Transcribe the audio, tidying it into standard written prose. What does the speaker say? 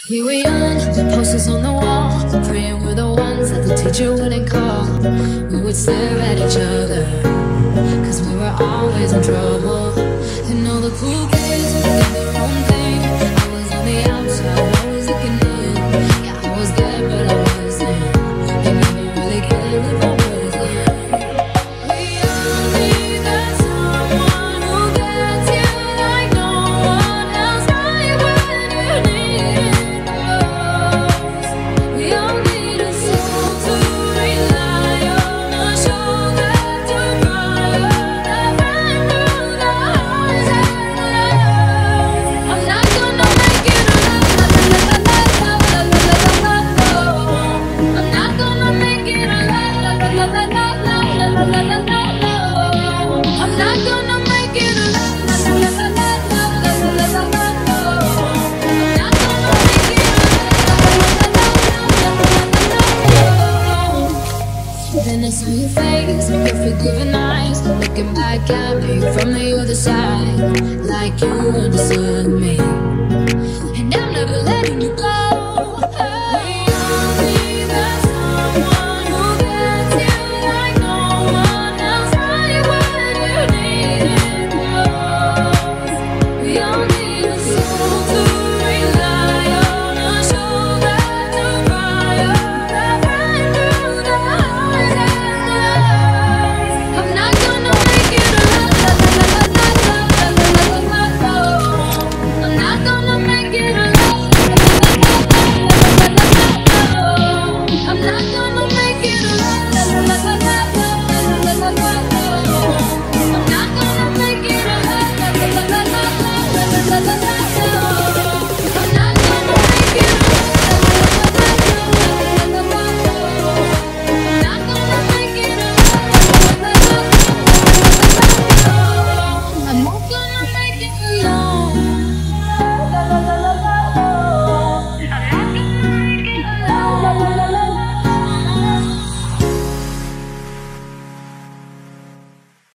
We were young, the posters on the wall, praying we're the ones that the teacher wouldn't call. We would stare at each other, cause we were always in trouble. And all the cool kids did their own thing. I was on the outside, always looking in. Yeah, I was good, but I wasn't. They never really cared if I wasn't. We all need that someone who gets you like no one else, right when you need it most. We all need a soul to rely on, a shoulder to cry on, a friend through the highs and lows. I'm not gonna make it alone. I'm not gonna make it alone. I'm not gonna make it Then I saw your face, perfect given eyes, looking back at me from the other side, like you understood me. And I'm never letting you go. We all need that someone who gets you like no one else, right when you need it most. We all need a soul to rely on, a shoulder to cry on, a friend through the highs and lows. I'm not gonna make it alone. I'm not gonna make it alone. I'm not gonna make it alone. I'm not gonna make it alone.